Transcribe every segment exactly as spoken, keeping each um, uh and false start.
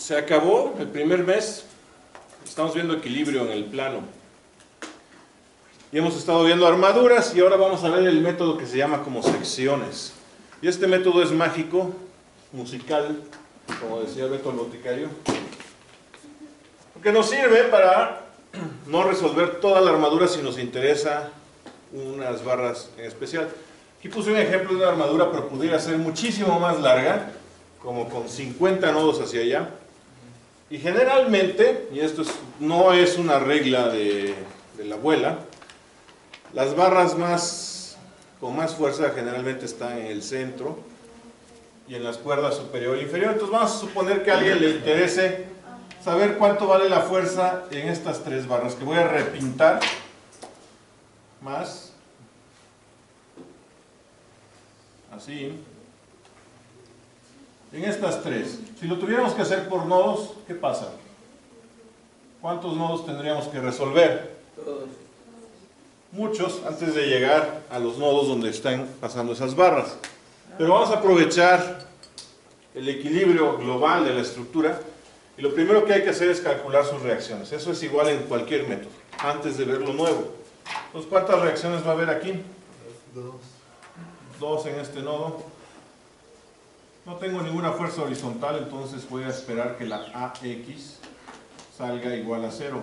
se acabó el primer mes, estamos viendo equilibrio en el plano. Y hemos estado viendo armaduras y ahora vamos a ver el método que se llama como secciones. Y este método es mágico, musical, como decía Beto el boticario, porque nos sirve para no resolver toda la armadura si nos interesa unas barras en especial. Aquí puse un ejemplo de una armadura, pero pudiera ser muchísimo más larga, como con cincuenta nodos hacia allá. Y generalmente, y esto es, no es una regla de, de la abuela, las barras más, con más fuerza generalmente están en el centro y en las cuerdas superior e inferior. Entonces vamos a suponer que a alguien le interese saber cuánto vale la fuerza en estas tres barras, que voy a repintar más, así, en estas tres. Si lo tuviéramos que hacer por nodos, ¿qué pasa? ¿Cuántos nodos tendríamos que resolver? Todos. Muchos, antes de llegar a los nodos donde están pasando esas barras. Pero vamos a aprovechar el equilibrio global de la estructura y lo primero que hay que hacer es calcular sus reacciones. Eso es igual en cualquier método, antes de ver lo nuevo. Entonces, ¿cuántas reacciones va a haber aquí? Dos. Dos en este nodo. No tengo ninguna fuerza horizontal, entonces voy a esperar que la A X salga igual a cero.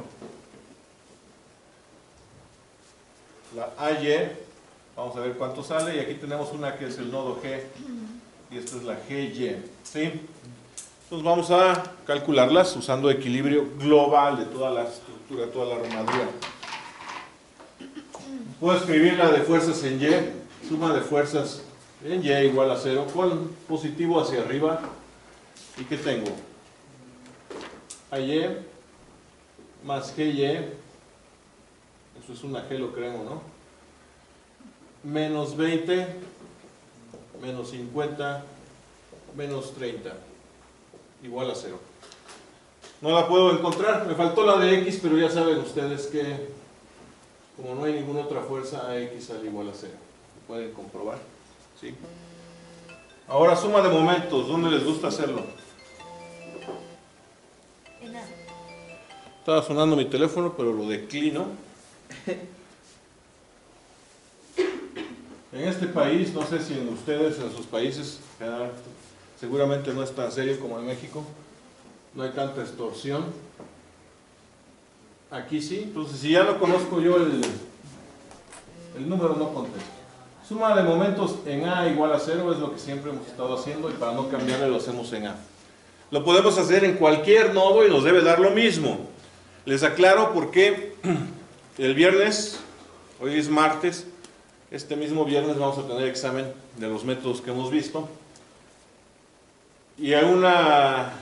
La A Y, vamos a ver cuánto sale, y aquí tenemos una que es el nodo G, y esta es la G Y, ¿sí? Entonces vamos a calcularlas usando equilibrio global de toda la estructura, toda la armadura. Puedo escribir la de fuerzas en Y, suma de fuerzas en Y igual a cero, con positivo hacia arriba, ¿y qué tengo? A Y más G Y, eso es una G, lo creo, ¿no? Menos veinte, menos cincuenta, menos treinta, igual a cero. No la puedo encontrar, me faltó la de X, pero ya saben ustedes que como no hay ninguna otra fuerza, A X sale igual a cero. Pueden comprobar, ¿sí? Ahora suma de momentos, ¿dónde les gusta hacerlo? En A. Estaba sonando mi teléfono, pero lo declino. En este país, no sé si en ustedes, en sus países, seguramente no es tan serio como en México, no hay tanta extorsión. Aquí sí, entonces si ya no conozco yo el, el número, no contesto. Suma de momentos en A igual a cero es lo que siempre hemos estado haciendo, y para no cambiarle lo hacemos en A. Lo podemos hacer en cualquier nodo y nos debe dar lo mismo. Les aclaro por qué el viernes, hoy es martes, este mismo viernes vamos a tener examen de los métodos que hemos visto. Y hay una,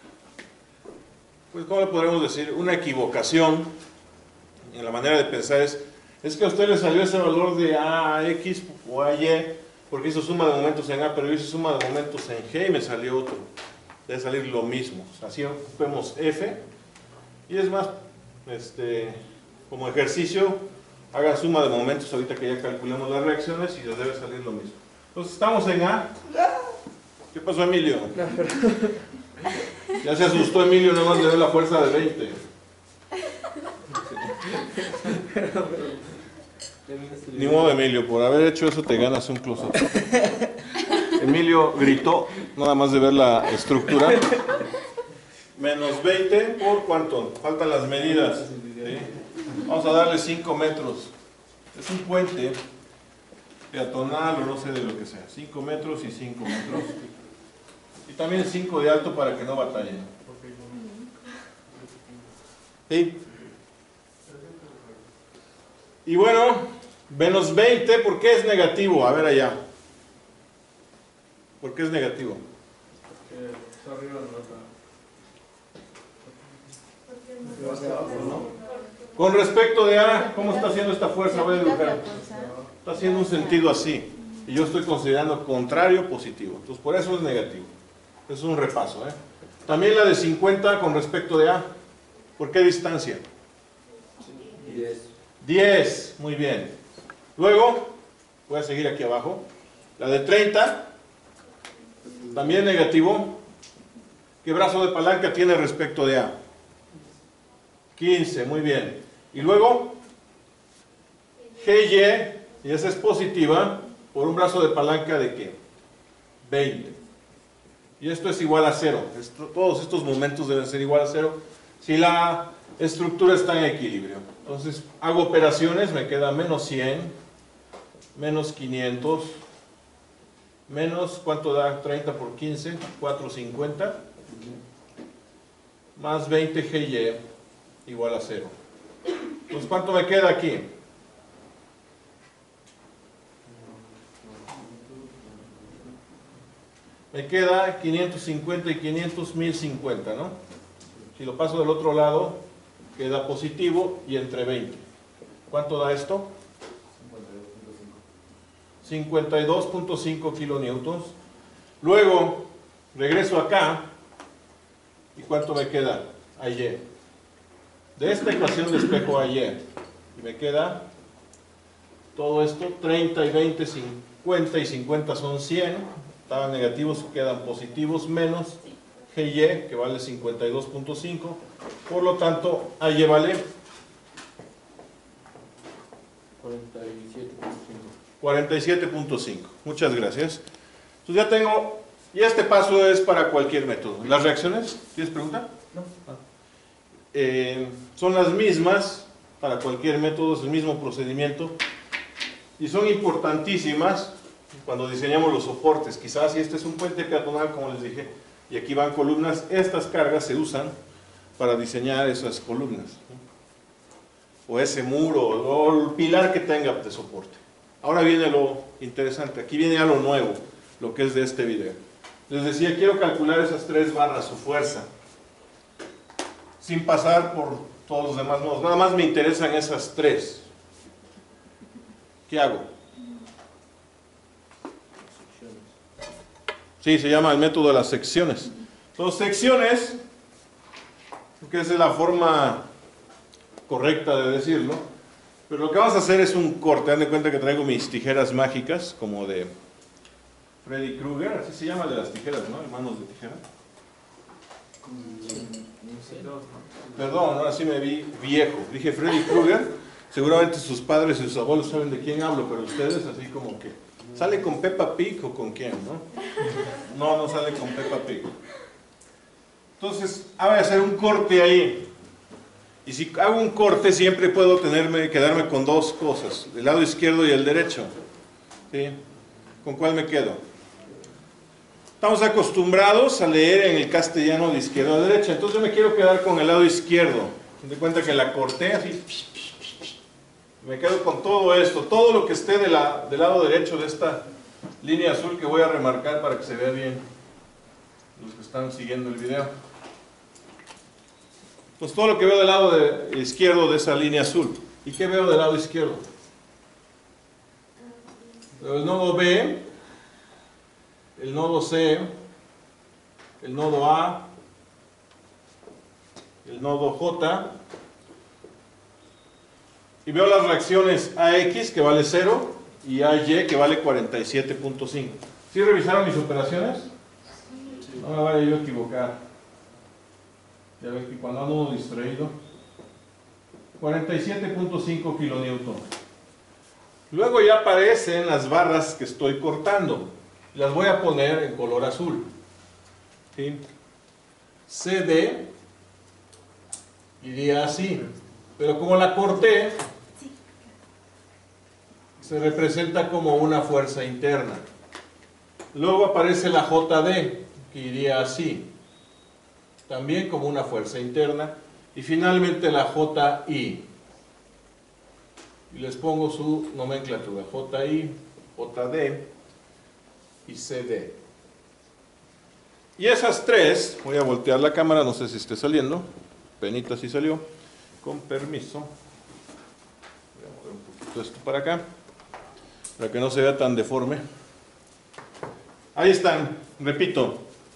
pues ¿cómo le podríamos decir? Una equivocación en la manera de pensar es, es que a usted le salió ese valor de A X o A Y porque hizo suma de momentos en A, pero yo hice suma de momentos en G y me salió otro. Debe salir lo mismo. Así ocupemos F, y es más, este, como ejercicio, hagan suma de momentos ahorita que ya calculamos las reacciones y les debe salir lo mismo. Entonces estamos en A. ¿Qué pasó, Emilio? Ya se asustó Emilio, nada más le dio la fuerza de veinte. Ni modo, Emilio, por haber hecho eso te ganas un close-up. Emilio gritó, nada más de ver la estructura. Menos veinte, ¿por cuánto? Faltan las medidas. ¿Sí? Vamos a darle cinco metros. Es un puente peatonal o no sé de lo que sea. cinco metros y cinco metros. Y también cinco de alto para que no batallen. ¿Sí? Y bueno, menos veinte, ¿por qué es negativo? A ver allá. ¿Por qué es negativo? Porque está arriba de la nota. Con respecto de A, ¿cómo está haciendo esta fuerza? Voy a dibujar. Está haciendo un sentido así. Y yo estoy considerando contrario positivo. Entonces, por eso es negativo. Es un repaso, ¿eh? También la de cincuenta con respecto de A. ¿Por qué distancia? diez. diez. Muy bien. Luego, voy a seguir aquí abajo. La de treinta. También negativo. ¿Qué brazo de palanca tiene respecto de A? quince, muy bien. Y luego, G Y, y esa es positiva, por un brazo de palanca de ¿qué? veinte. Y esto es igual a cero. Esto, todos estos momentos deben ser igual a cero si la estructura está en equilibrio. Entonces, hago operaciones, me queda menos cien, menos quinientos, menos, ¿cuánto da? treinta por quince, cuatrocientos cincuenta, más veinte G Y igual a cero. Entonces, ¿cuánto me queda aquí? Me queda quinientos cincuenta y quinientos, mil cincuenta, ¿no? Si lo paso del otro lado, queda positivo y entre veinte. ¿Cuánto da esto? cincuenta y dos punto cinco kilonewtons. Luego, regreso acá. ¿Y cuánto me queda? A Y. De esta ecuación despejo a Y. Y me queda todo esto, treinta y veinte, cincuenta y cincuenta son cien. Estaban negativos, quedan positivos, menos G Y, que vale cincuenta y dos punto cinco. Por lo tanto, A Y vale cuarenta y siete punto cinco. Muchas gracias. Entonces ya tengo, y este paso es para cualquier método. ¿Las reacciones? ¿Tienes pregunta? No. Ah. Eh, son las mismas para cualquier método, es el mismo procedimiento. Y son importantísimas cuando diseñamos los soportes. Quizás si este es un puente peatonal, como les dije, y aquí van columnas, estas cargas se usan para diseñar esas columnas, ¿no? O ese muro, o el pilar que tenga de soporte. Ahora viene lo interesante, aquí viene ya lo nuevo, lo que es de este video. Les decía, quiero calcular esas tres barras, su fuerza, sin pasar por todos los demás modos. Nada más me interesan esas tres. ¿Qué hago? Sí, se llama el método de las secciones. Entonces, secciones, que es la forma correcta de decirlo, pero lo que vamos a hacer es un corte. Dan de cuenta que traigo mis tijeras mágicas, como de Freddy Krueger, así se llama de las tijeras, ¿no? Manos de tijera. Perdón, ahora sí me vi viejo. Dije Freddy Krueger, seguramente sus padres y sus abuelos saben de quién hablo, pero ustedes así como que... ¿Sale con Peppa Pig o con quién, no? No, no sale con Peppa Pig. Entonces, voy a hacer un corte ahí. Y si hago un corte, siempre puedo tenerme, quedarme con dos cosas, el lado izquierdo y el derecho. ¿Sí? ¿Con cuál me quedo? Estamos acostumbrados a leer en el castellano de izquierda a derecha, entonces yo me quiero quedar con el lado izquierdo. Me cuenta que la corté así. Me quedo con todo esto, todo lo que esté de la, del lado derecho de esta línea azul que voy a remarcar para que se vea bien los que están siguiendo el video. Pues todo lo que veo del lado de, izquierdo de esa línea azul. ¿Y qué veo del lado izquierdo? El nodo B, el nodo C, el nodo A, el nodo J, y veo las reacciones A X que vale cero y A Y que vale cuarenta y siete punto cinco. ¿Sí revisaron mis operaciones? No me vaya yo a equivocar. Ya ven que cuando ando uno distraído. cuarenta y siete punto cinco kilonewton. Luego ya aparecen las barras que estoy cortando. Las voy a poner en color azul. ¿Sí? C D iría así. Pero como la corté, se representa como una fuerza interna. Luego aparece la J D, que iría así, también como una fuerza interna. Y finalmente la J I. Y les pongo su nomenclatura: J I, J D y C D. Y esas tres, voy a voltear la cámara, no sé si esté saliendo, penita si salió. Con permiso, voy a mover un poquito esto para acá, para que no se vea tan deforme. Ahí están, repito.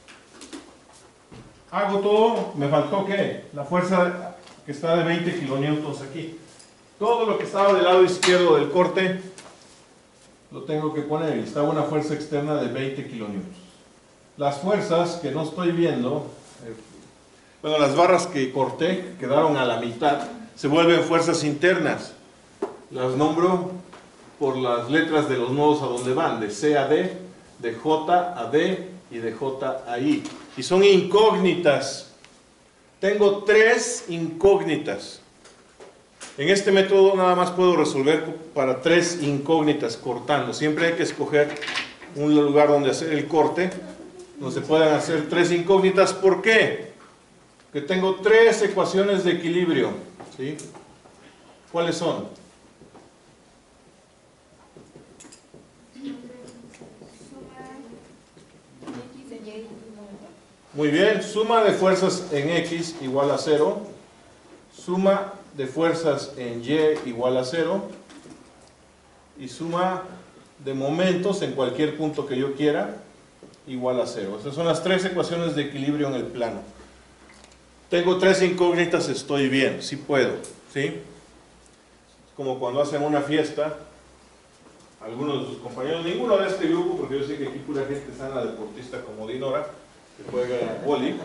Hago todo, me faltó ¿qué? La fuerza que está de veinte kilonewtons aquí. Todo lo que estaba del lado izquierdo del corte, lo tengo que poner, y estaba una fuerza externa de veinte kilonewtons. Las fuerzas que no estoy viendo, Bueno, las barras que corté, que quedaron a la mitad, se vuelven fuerzas internas. Las nombro por las letras de los nodos a donde van, de C a D, de J a D y de J a I. Y son incógnitas. Tengo tres incógnitas. En este método nada más puedo resolver para tres incógnitas cortando. Siempre hay que escoger un lugar donde hacer el corte, donde se puedan hacer tres incógnitas. ¿Por qué? Porque tengo tres ecuaciones de equilibrio, ¿sí? ¿Cuáles son? Muy bien, suma de fuerzas en X igual a cero, suma de fuerzas en Y igual a cero, y suma de momentos en cualquier punto que yo quiera igual a cero. Estas son las tres ecuaciones de equilibrio en el plano. Tengo tres incógnitas, estoy bien, sí puedo, ¿sí? Como cuando hacen una fiesta, algunos de sus compañeros, ninguno de este grupo, porque yo sé que aquí pura gente sana deportista como Dinora, que juega vóley,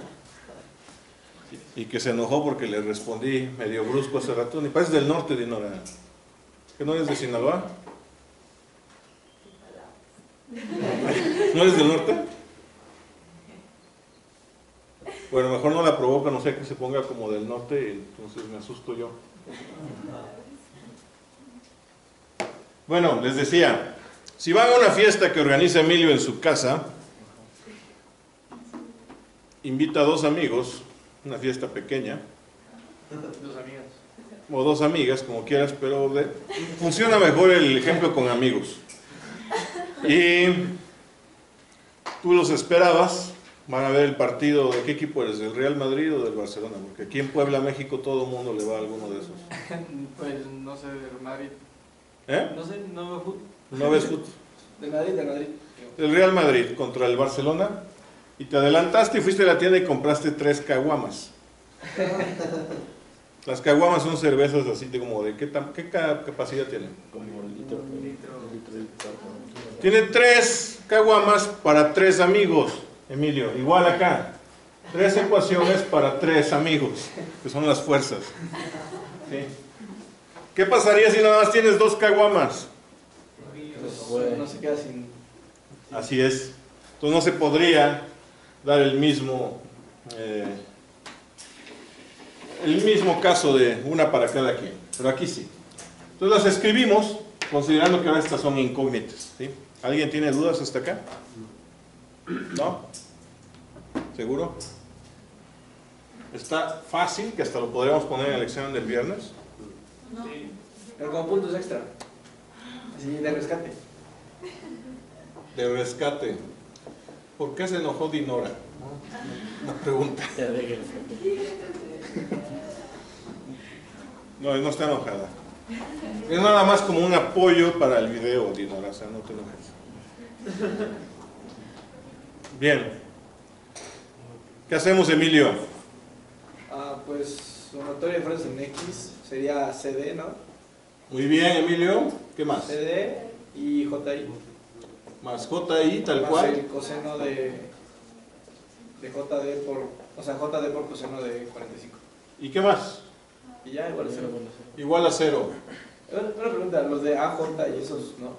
y que se enojó porque le respondí medio brusco hace rato. Ni pareces del norte, Dinora. ¿Que no eres de Sinaloa? ¿No eres del norte? Bueno, mejor no la provoca, no sé, que se ponga como del norte, entonces me asusto yo. Bueno, les decía, si van a una fiesta que organiza Emilio en su casa, invita a dos amigos, una fiesta pequeña, Dos amigas. o dos amigas, como quieras, pero de, funciona mejor el ejemplo con amigos. Y tú los esperabas, van a ver el partido. ¿De qué equipo eres? ¿Del Real Madrid o del Barcelona? Porque aquí en Puebla, México, todo el mundo le va a alguno de esos. Pues no sé, del Madrid. ¿Eh? No sé, no veo fútbol. ¿No ves fútbol? Del Madrid, del Madrid. El Real Madrid contra el Barcelona, y te adelantaste y fuiste a la tienda y compraste tres caguamas. Las caguamas son cervezas así de como de ¿qué, tam- qué ca- capacidad tienen? Como un litro. Un litro. Tiene tres caguamas para tres amigos, Emilio, igual acá. Tres ecuaciones para tres amigos, que son las fuerzas. ¿Sí? ¿Qué pasaría si nada más tienes dos caguamas? Pues, no se queda sin... Así es. Entonces no se podría dar el mismo eh, el mismo caso de una para cada quien, pero aquí sí. Entonces las escribimos considerando que ahora estas son incógnitas, ¿sí? ¿Alguien tiene dudas hasta acá? ¿No? ¿Seguro? Está fácil, que hasta lo podríamos poner en el examen del viernes. No. Sí. Pero con puntos extra. Así de rescate. De rescate. ¿Por qué se enojó Dinora? Una pregunta. No, no está enojada. Es nada más como un apoyo para el video, Dinora, o sea, no te enojes. Bien. ¿Qué hacemos, Emilio? Ah, pues sumatoria de fuerzas en X sería C D, ¿no? Muy bien, Emilio. ¿Qué más? C D y J I. Más J I, tal Más cual. el coseno de, de J D por, o sea, J D por coseno de cuarenta y cinco. ¿Y qué más? Y ya, igual a cero. Igual a cero. Una una pregunta, los de A J y esos, ¿no?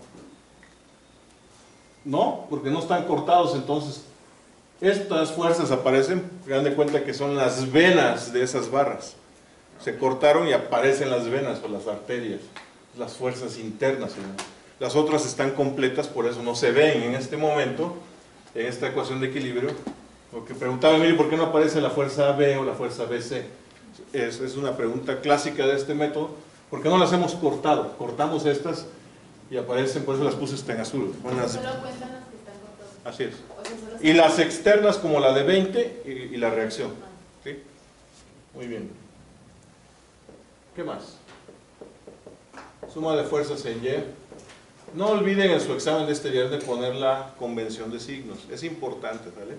No, porque no están cortados, entonces estas fuerzas aparecen, dan de cuenta que son las venas de esas barras. Se cortaron y aparecen las venas o las arterias, las fuerzas internas. ¿No? Las otras están completas, por eso no se ven en este momento, en esta ecuación de equilibrio. Lo que preguntaba Emilio, ¿por qué no aparece la fuerza B o la fuerza B C? Es, es una pregunta clásica de este método. ¿Por qué no las hemos cortado? Cortamos estas y aparecen, por eso las puse en azul. Unas... Solo cuentan las que están cortadas. Así es. O sea, solo Y las externas como la de veinte y, y la reacción. ¿Sí? Muy bien. ¿Qué más? Suma de fuerzas en Y. No olviden en su examen de este viernes poner la convención de signos. Es importante, ¿vale?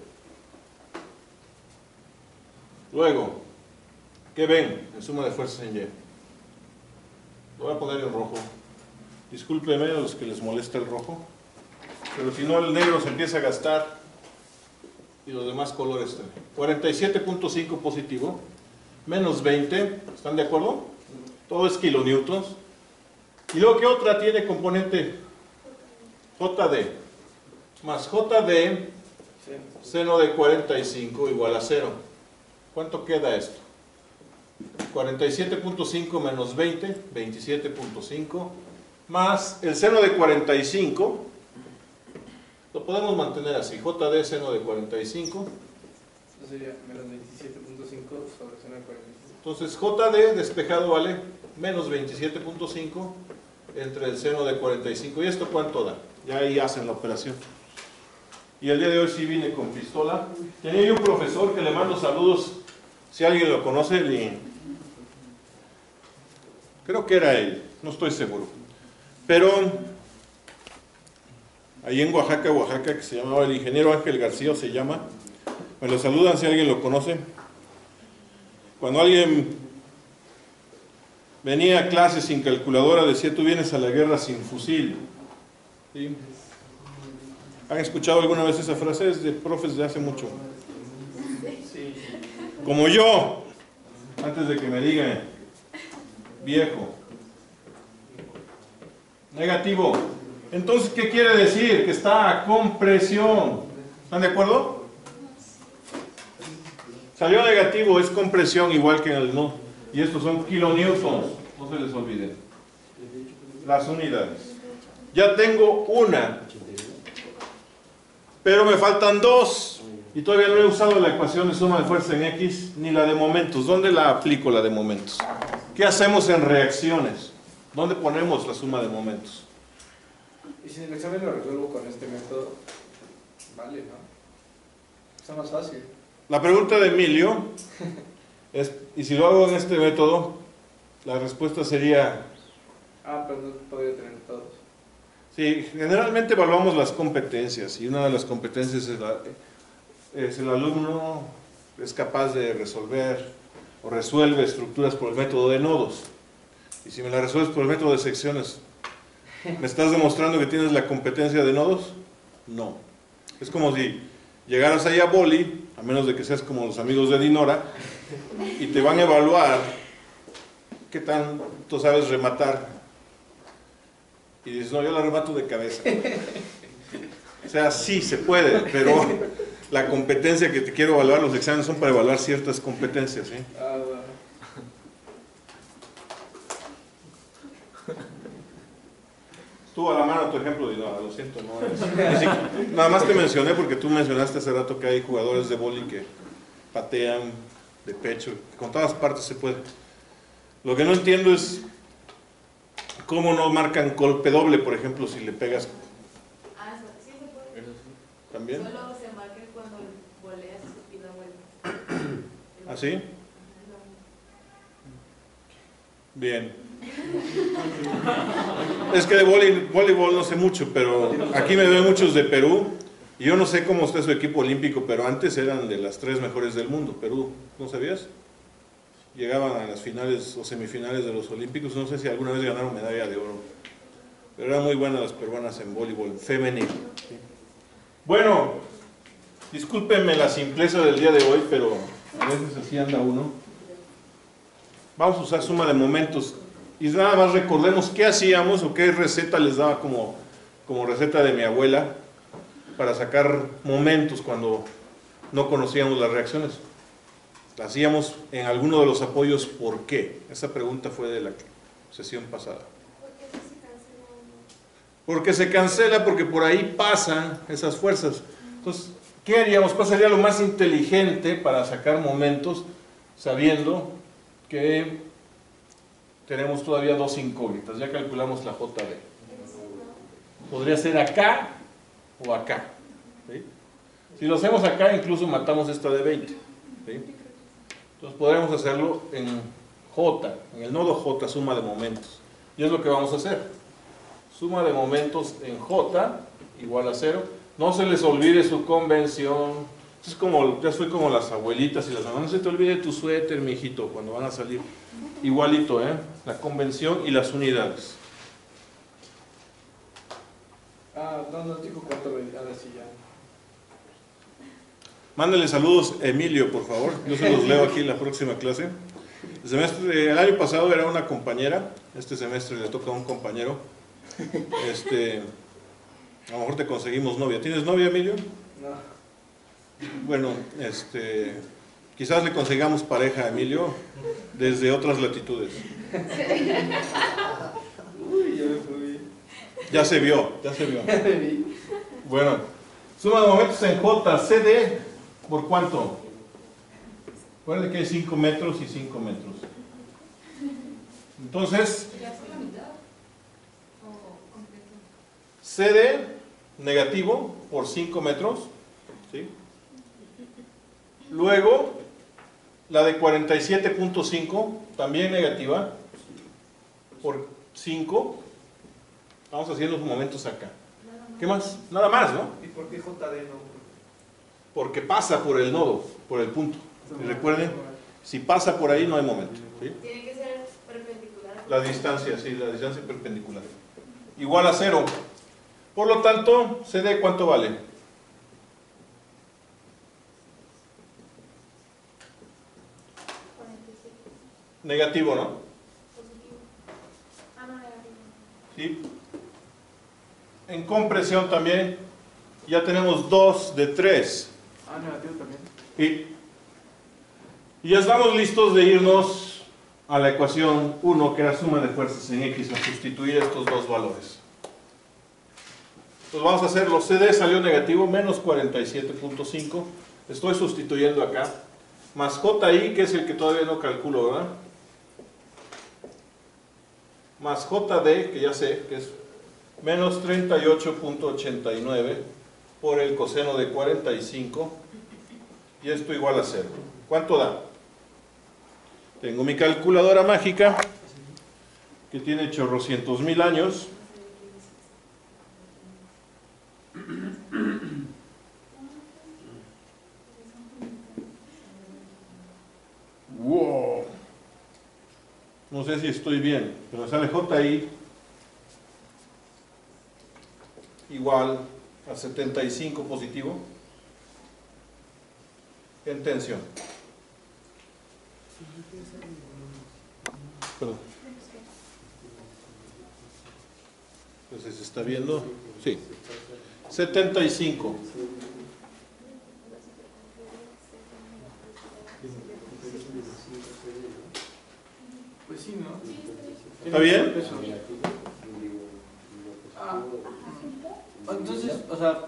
Luego, ¿qué ven en suma de fuerzas en Y? Lo voy a poner en rojo. Discúlpenme a los que les molesta el rojo. Pero si no, el negro se empieza a gastar. y los demás colores también. cuarenta y siete punto cinco positivo, menos veinte, ¿están de acuerdo? Todo es kilonewtons. Y luego, ¿qué otra tiene componente? J D más J D seno de cuarenta y cinco igual a cero. ¿Cuánto queda esto? cuarenta y siete punto cinco menos veinte, veintisiete punto cinco, más el seno de cuarenta y cinco, lo podemos mantener así, J D seno de cuarenta y cinco. Eso sería menos veintisiete punto cinco sobre seno de cuarenta y cinco. Entonces J D despejado vale menos veintisiete punto cinco entre el seno de cuarenta y cinco. ¿Y esto cuánto da? Ya ahí hacen la operación. Y el día de hoy sí vine con pistola. Tenía yo un profesor que le mando saludos, si alguien lo conoce, le... creo que era él, no estoy seguro. Pero ahí en Oaxaca, Oaxaca, que se llamaba el ingeniero Ángel García, se llama. Me lo saludan si alguien lo conoce. Cuando alguien venía a clase sin calculadora, decía: tú vienes a la guerra sin fusil. ¿Sí? ¿Han escuchado alguna vez esa frase? Es de profes de hace mucho. Sí. Como yo, antes de que me digan viejo. Negativo. Entonces, ¿qué quiere decir? Que está a compresión. ¿Están de acuerdo? Salió negativo, es compresión igual que en el no. Y estos son kilonewtons, no se les olvide. Las unidades. Ya tengo una, pero me faltan dos. Y todavía no he usado la ecuación de suma de fuerza en X, ni la de momentos. ¿Dónde la aplico la de momentos? ¿Qué hacemos en reacciones? ¿Dónde ponemos la suma de momentos? Y si el examen lo resuelvo con este método, vale, ¿no? Está más fácil. La pregunta de Emilio es, ¿y si lo hago en este método? La respuesta sería... Ah, pero no podría tener todos. Sí, generalmente evaluamos las competencias, y una de las competencias es, la, es el alumno es capaz de resolver o resuelve estructuras por el método de nodos. Y si me la resuelves por el método de secciones, ¿me estás demostrando que tienes la competencia de nodos? No. Es como si llegaras ahí a Boli, a menos de que seas como los amigos de Dinora, y te van a evaluar qué tanto sabes rematar. Y dices: no, yo la remato de cabeza. O sea, sí se puede, pero la competencia que te quiero evaluar, los exámenes son para evaluar ciertas competencias, ¿sí? Ah, bueno. Estuvo a la mano tu ejemplo, de no, lo siento, no es. Así, nada más te mencioné porque tú mencionaste hace rato que hay jugadores de boli que patean de pecho, con todas partes se puede. Lo que no entiendo es cómo no marcan golpe doble, por ejemplo, si le pegas. Ah, sí se puede. ¿También? Solo se marca cuando voleas y da vuelta. ¿Ah, sí? Bien. Es que de voli, voleibol no sé mucho, pero aquí me ven muchos de Perú, y yo no sé cómo está su equipo olímpico, pero antes eran de las tres mejores del mundo. Perú, ¿no sabías? Llegaban a las finales o semifinales de los olímpicos, no sé si alguna vez ganaron medalla de oro, pero eran muy buenas las peruanas en voleibol femenino. Bueno, discúlpenme la simpleza del día de hoy, pero a veces así anda uno. Vamos a usar suma de momentos. Y nada más recordemos qué hacíamos o qué receta les daba como, como receta de mi abuela para sacar momentos cuando no conocíamos las reacciones. La hacíamos en alguno de los apoyos. ¿Por qué? Esa pregunta fue de la sesión pasada. Porque se cancela, porque por ahí pasan esas fuerzas. Entonces, ¿qué haríamos? ¿Cuál sería lo más inteligente para sacar momentos sabiendo que tenemos todavía dos incógnitas? Ya calculamos la J D. Podría ser acá o acá. ¿Sí? Si lo hacemos acá, incluso matamos esta de veinte. ¿Sí? Entonces podríamos hacerlo en J, en el nodo J, suma de momentos. Y es lo que vamos a hacer. Suma de momentos en J igual a cero. No se les olvide su convención. Es como, ya soy como las abuelitas y las mamás: no se te olvide tu suéter, mijito, cuando van a salir. Igualito, ¿eh? La convención y las unidades. Ah, no nos dijo cuánto venía, ahora sí ya. Mándenle saludos a Emilio, por favor. Yo se los leo aquí en la próxima clase. El, semestre, el año pasado era una compañera. Este semestre le toca a un compañero. Este, a lo mejor te conseguimos novia. ¿Tienes novia, Emilio? No. Bueno, este, quizás le consigamos pareja a Emilio desde otras latitudes. Uy, ya me fui. Ya se vio, ya se vio. Bueno, suma de momentos en J, C D, ¿por cuánto? Recuerden que hay cinco metros y cinco metros. Entonces, C D negativo por cinco metros, ¿sí? Luego, la de cuarenta y siete punto cinco, también negativa, por cinco. Vamos haciendo los momentos acá. ¿Qué más? Nada más, ¿no? ¿Y por qué J D no? Porque pasa por el nodo, por el punto. Y recuerden, si pasa por ahí no hay momento, ¿sí? Tiene que ser perpendicular. La distancia, sí, la distancia perpendicular. Igual a cero. Por lo tanto, C D, ¿cuánto vale? cuarenta y siete. Negativo, ¿no? Positivo. Ah, no, negativo. ¿Sí? En compresión también, ya tenemos dos de tres. Ah, negativo también. Y, y ya estamos listos de irnos a la ecuación uno, que era suma de fuerzas en X, a sustituir estos dos valores. Entonces vamos a hacer, los C D salió negativo, menos cuarenta y siete punto cinco, estoy sustituyendo acá, más J I, que es el que todavía no calculo, ¿verdad? Más J D, que ya sé, que es menos treinta y ocho punto ochenta y nueve por el coseno de cuarenta y cinco, y esto igual a cero. ¿Cuánto da? Tengo mi calculadora mágica, que tiene chorrocientos mil años. Wow. No sé si estoy bien, pero sale J I igual a setenta y cinco positivo en tensión. Perdón. Entonces, ¿se está viendo? Sí. setenta y cinco. Pues sí, ¿no? ¿Está bien? Eso. Ah, entonces, o sea,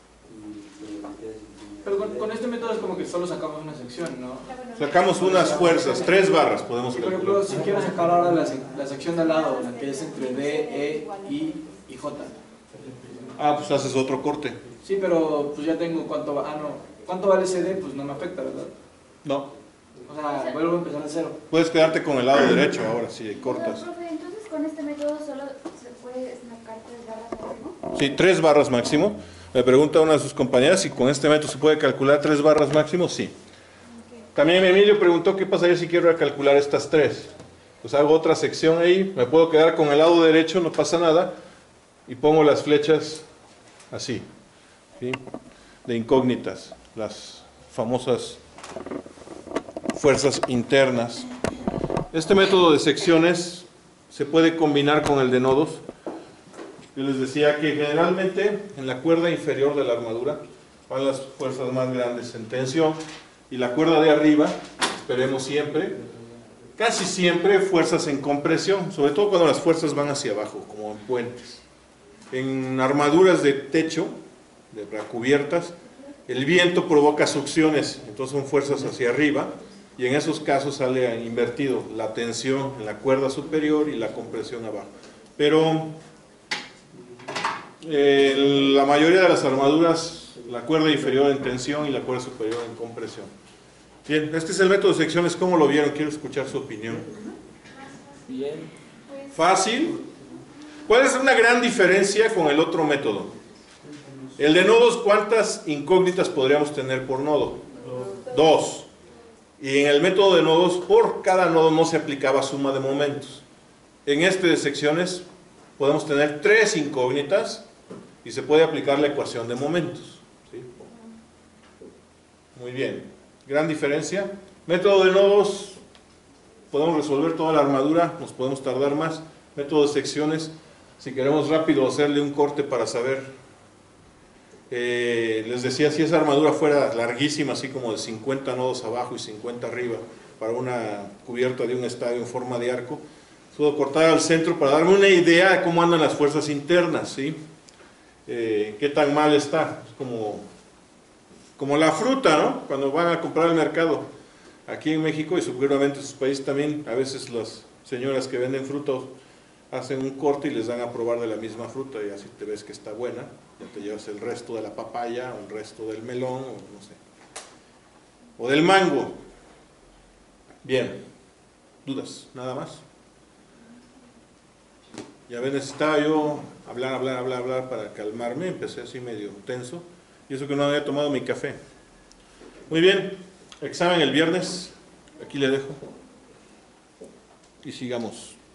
pero con, con este método es como que solo sacamos una sección, ¿no? Sacamos unas fuerzas, tres barras podemos Y por ejemplo, calcular. si quiero sacar ahora la, sec- la sección de al lado, la que es entre D, E, I y J. Ah, pues haces otro corte. Sí, pero pues ya tengo cuánto va. Ah, no. ¿Cuánto vale C D? Pues no me afecta, ¿verdad? No. O sea, vuelvo a empezar de cero. Puedes quedarte con el lado derecho ahora, si cortas. Pero, profe, entonces con este método solo se puede sacar tres barras máximo. Sí, tres barras máximo. Me pregunta una de sus compañeras si con este método se puede calcular tres barras máximo. Sí. También Emilio preguntó qué pasaría si quiero calcular estas tres. Pues hago otra sección ahí, me puedo quedar con el lado derecho, no pasa nada, y pongo las flechas así, ¿sí? De incógnitas, las famosas fuerzas internas. Este método de secciones se puede combinar con el de nodos. Yo les decía que generalmente en la cuerda inferior de la armadura van las fuerzas más grandes en tensión, y la cuerda de arriba, esperemos siempre, casi siempre fuerzas en compresión, sobre todo cuando las fuerzas van hacia abajo, como en puentes. En armaduras de techo, de cubiertas, el viento provoca succiones, entonces son fuerzas hacia arriba, y en esos casos sale invertido la tensión en la cuerda superior y la compresión abajo. Pero eh, la mayoría de las armaduras, la cuerda inferior en tensión y la cuerda superior en compresión. Bien, este es el método de secciones. ¿Cómo lo vieron? Quiero escuchar su opinión. Bien. Fácil. ¿Cuál es una gran diferencia con el otro método? El de nodos, ¿cuántas incógnitas podríamos tener por nodo? Dos. Y en el método de nodos, por cada nodo no se aplicaba suma de momentos. En este de secciones podemos tener tres incógnitas y se puede aplicar la ecuación de momentos, ¿sí? Muy bien, gran diferencia. Método de nodos, podemos resolver toda la armadura, nos podemos tardar más. Método de secciones, si queremos rápido hacerle un corte para saber, eh, les decía, si esa armadura fuera larguísima, así como de cincuenta nodos abajo y cincuenta arriba, para una cubierta de un estadio en forma de arco, puedo cortar al centro para darme una idea de cómo andan las fuerzas internas, ¿sí? Eh, qué tan mal está, es como, como la fruta, ¿no? Cuando van a comprar al mercado, aquí en México y seguramente en sus países también, a veces las señoras que venden frutos hacen un corte y les dan a probar de la misma fruta y así te ves que está buena, ya te llevas el resto de la papaya, o el resto del melón, o no sé, o del mango. Bien, ¿dudas? ¿Nada más? Ya ves, necesitaba yo hablar, hablar, hablar, hablar para calmarme, empecé así medio tenso, y eso que no había tomado mi café. Muy bien, examen el viernes, aquí le dejo, y sigamos.